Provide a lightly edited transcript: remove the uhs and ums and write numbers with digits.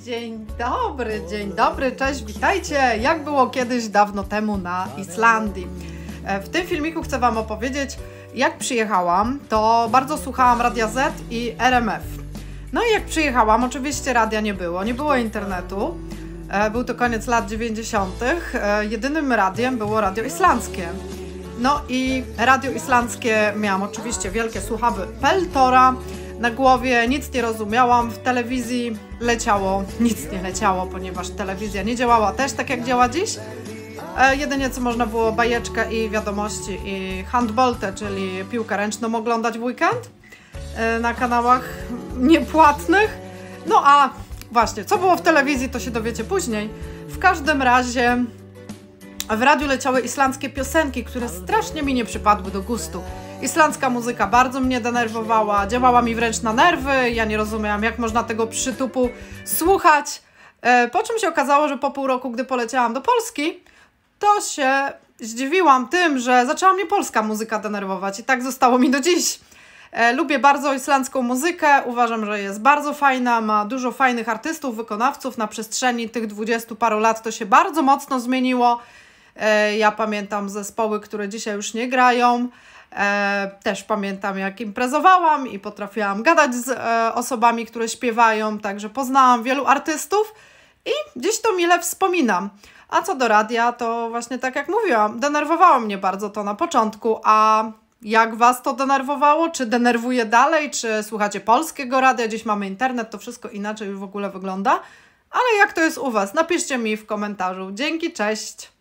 Dzień dobry, cześć, witajcie! Jak było kiedyś dawno temu na Islandii? W tym filmiku chcę Wam opowiedzieć, jak przyjechałam, to bardzo słuchałam Radia Z i RMF. No i jak przyjechałam, oczywiście radia nie było internetu, był to koniec lat 90. Jedynym radiem było radio islandzkie. No i radio islandzkie miałam oczywiście wielkie słuchawy Peltora na głowie, nic nie rozumiałam, w telewizji leciało, nic nie leciało, ponieważ telewizja nie działała też tak jak działa dziś. Jedynie co można było bajeczkę i wiadomości i handboltę, czyli piłkę ręczną oglądać w weekend na kanałach niepłatnych. No a właśnie, co było w telewizji, to się dowiecie później. W każdym razie w radiu leciały islandzkie piosenki, które strasznie mi nie przypadły do gustu. Islandzka muzyka bardzo mnie denerwowała, działała mi wręcz na nerwy, ja nie rozumiałam, jak można tego przytupu słuchać. Po czym się okazało, że po pół roku, gdy poleciałam do Polski, to się zdziwiłam tym, że zaczęła mnie polska muzyka denerwować i tak zostało mi do dziś. Lubię bardzo islandzką muzykę, uważam, że jest bardzo fajna, ma dużo fajnych artystów, wykonawców. Na przestrzeni tych 20 paru lat to się bardzo mocno zmieniło. Ja pamiętam zespoły, które dzisiaj już nie grają. Też pamiętam, jak imprezowałam i potrafiłam gadać z osobami, które śpiewają, także poznałam wielu artystów i dziś to mile wspominam. A co do radia, to właśnie tak jak mówiłam, denerwowało mnie bardzo to na początku, a jak Was to denerwowało? Czy denerwuje dalej? Czy słuchacie polskiego radia? Dziś mamy internet, to wszystko inaczej już w ogóle wygląda. Ale jak to jest u Was? Napiszcie mi w komentarzu. Dzięki, cześć!